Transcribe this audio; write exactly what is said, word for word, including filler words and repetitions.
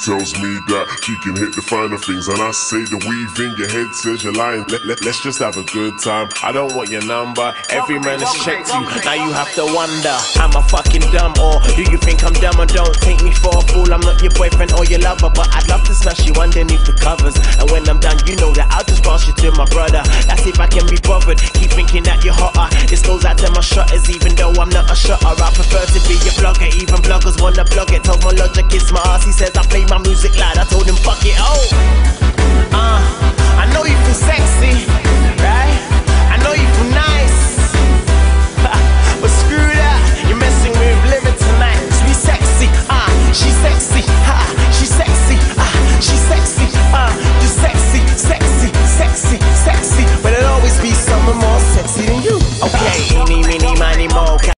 tells me that she can hit the finer things, and I say the weave in your head says you're lying. Let, let, let's just have a good time. I don't want your number. Every man has checked you. Now you have to wonder, am I fucking dumb, or do you think I'm dumb? Or don't take me for a fool. I'm not your boyfriend or your lover, but I'd love to smash you underneath the covers. And when I'm done, you know that I'll just pass you to my brother. That's if I can be bothered. Keep thinking that you're hotter. This goes out to my shutters, even though I'm not a shutter. I prefer to be a blogger. Even bloggers wanna blog it. Told my logic it's my ass. He says I play my music loud. I told him fuck it. Oh, uh, I know you feel sexy, right? I know you feel nice, but screw that. You're messing with Limit tonight. She's sexy, ah, uh, she's sexy, ha, she's sexy, ah, uh, she's sexy, ah, uh, you're sexy, sexy, sexy, sexy. But there'll always be someone more sexy than you. Okay, eeny, meeny, miny, mo.